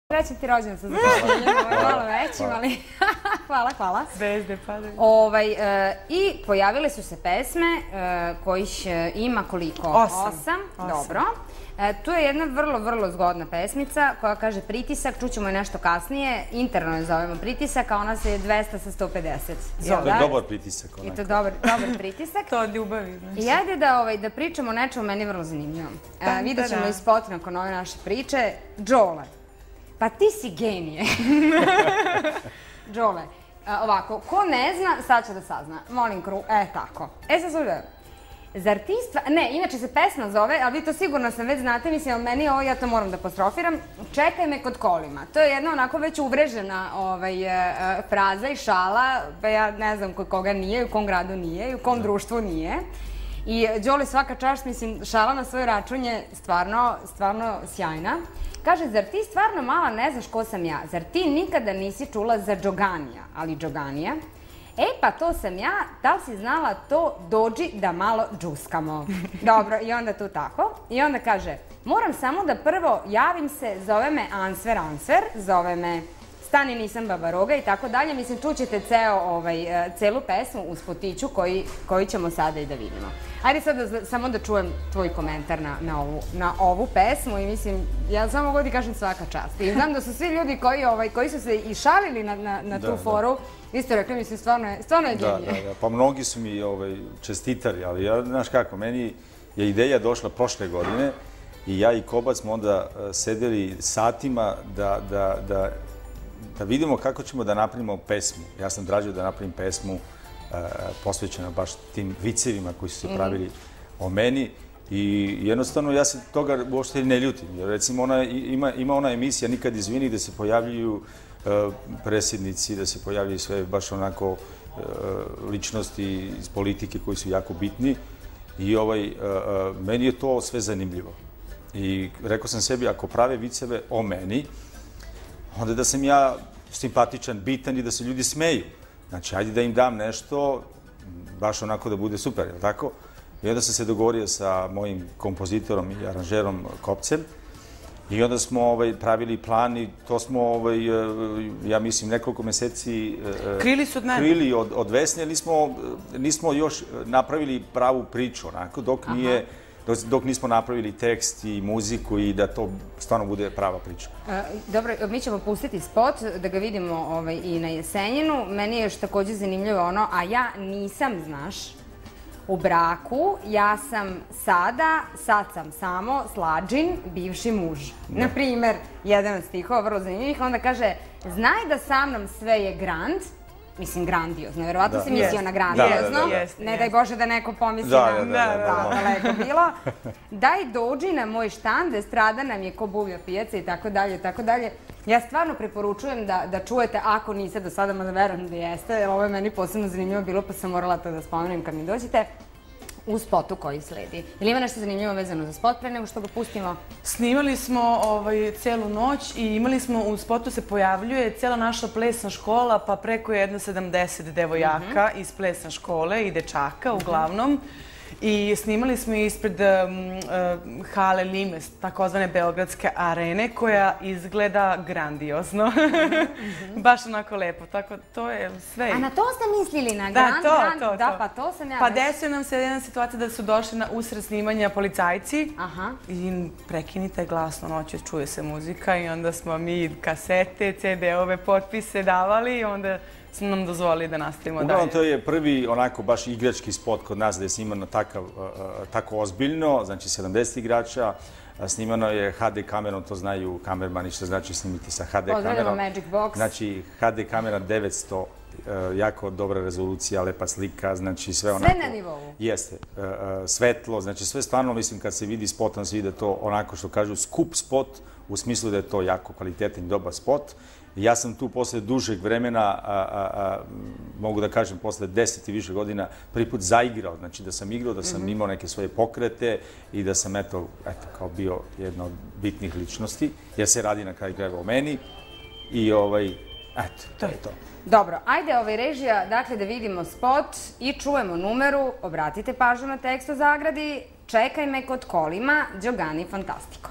Srećan ti rođendan sa zakašnjenjem, ovo je malo većim, ali hvala. Zvezde padaju. I pojavile su se pesme kojih ima koliko? 8. Dobro. Tu je jedna vrlo zgodna pesmica koja kaže Pritisak, čućemo je nešto kasnije, interno je zovemo Pritisak, a ona se je 200 sa 150. To je dobar pritisak. I to je dobar pritisak. To od ljubavi. I ajde da pričamo o nečemu meni vrlo zanimljivom. Vidjet ćemo i spot nakon ove naše priče. Đole. Pa ti si genije. Đole. Ovako, ko ne zna, sad će da sazna. Molim krug, tako. Sad slušaj. Zar ti ne, inače se pesma zove, ali vi to sigurno sam već znate, mislim, ali meni ovo, ja to moram da apostrofiram, Čekaj me kod kolima. To je jedna onako već uvrežena fraza i šala, pa ja ne znam kod koga nije, u kom gradu nije i u kom društvu nije. I Đole, svaka čast, mislim, šala na svoj račun je stvarno sjajna. Kaže, zar ti stvarno mala ne znaš ko sam ja? Zar ti nikada nisi čula za Đoganija, ali Đoganija? Pa to sam ja, da li si znala to, dođi da malo džuskamo. Dobro, i onda tu tako. I onda kaže, moram samo da prvo javim se, zove me Ansver, zove me Stani nisam babaroga i tako dalje. Mislim, čućete celu pesmu u spotiću koji ćemo sada i da vidimo. Ajde sad samo da čujem tvoj komentar na ovu pesmu i mislim, ja samo mogu da kažem svaka čast. I znam da su svi ljudi koji su se i šalili na tu foru, vi ste rekli, mislim, stvarno je genije. Da, pa mnogi su mi čestitali, ali ja, znaš kako, meni je ideja došla prošle godine i ja i Kobac smo onda sedeli satima da vidimo kako ćemo da napravimo pesmu. Ja sam tražio da napravim pesmu posvećena baš tim vicevima koji su se pravili o meni i jednostavno ja se toga uopšte ne ljutim. Recimo, ima ona emisija Nikad izvini gde se pojavljuju predsjednici, da se pojavljaju sve baš onako ličnosti iz politike koji su jako bitni i meni je to sve zanimljivo. I rekao sam sebi, ako prave viceve o meni, onda da sam ja simpatičan, bitan i da se ljudi smeju. Znači, ajde da im dam nešto, baš onako da bude super, je li tako? I onda sam se dogovorio sa mojim kompozitorom i aranžerom Kopcem i onda smo pravili plan i to smo, ja mislim, nekoliko meseci krili su od mene. Krili od Vesne, nismo još napravili pravu priču, onako, dok nismo napravili tekst i muziku i da to stvarno bude prava priča. Dobro, mi ćemo pustiti spot da ga vidimo i na Jesenjinu. Meni je još također zanimljivo ono, a ja nisam, znaš, u braku, ja sam sad sam samo slađin, bivši muž. Naprimer, jedan od stihova, vrlo zanimljivih, onda kaže, znaj da sa mnom sve je grand, mislim, grandiozno, verovatno si mislio na grandiozno, ne daj Bože da neko pomisli na daleko bilo. Daj dođi na moj štand, strada nam je ko buvlja pijaca i tako dalje, tako dalje. Ja stvarno preporučujem da čujete, ako niste do sada, mada verujem da jeste, jer ovo je meni posebno zanimljivo bilo, pa sam morala to da spomenem kad mi dođete, u spotu koji sledi. Ili ima nešto zanimljivo vezano za spot pre nego što ga pustimo? Snimali smo celu noć i imali smo, u spotu se pojavljuje cela naša plesna škola, pa preko 70 devojaka iz plesne škole i dečaka uglavnom. I snimali smo ispred hale Limes, takozvane Beogradske arene, koja izgleda grandiozno. Baš onako lepo, tako to je sve. A na to ste mislili, na grand? Da, pa to sam ja... Pa desio nam se jedna situacija da su došli usred snimanja policajci i prekinite glasno, noću čuje se muzika i onda smo mi kasete, CD-ove, potpise davali i onda su nam dozvolili da nastavimo dalje. Uglavnom, to je prvi onako baš igrački spot kod nas gde je snimano tako ozbiljno, znači 70 igrača. Snimano je HD kamerom, to znaju kamermani što znači snimiti sa HD kamerom. Pozdravljamo Magic Box. Znači HD kamera 900, jako dobra rezolucija, lepa slika, znači sve onako... Sve na nivou. Jeste. Svetlo, znači sve stvarno, mislim, kad se vidi spot, on se vidi da to onako što kažu skup spot, u smislu da je to jako kvalitetan i dobar spot. Ja sam tu posle dužeg vremena, mogu da kažem posle 10 i više godina, prvi put zaigrao. Znači da sam igrao, da sam imao neke svoje pokrete i da sam, eto, kao bio jedna od bitnih ličnosti, jer se radi na kraju krajeva o meni. I, eto, to je to. Dobro, ajde režija, dakle da vidimo spot i čujemo numeru, obratite pažnju na tekst u zagradi, Čekaj me kod kolima, Đogani Fantastiko.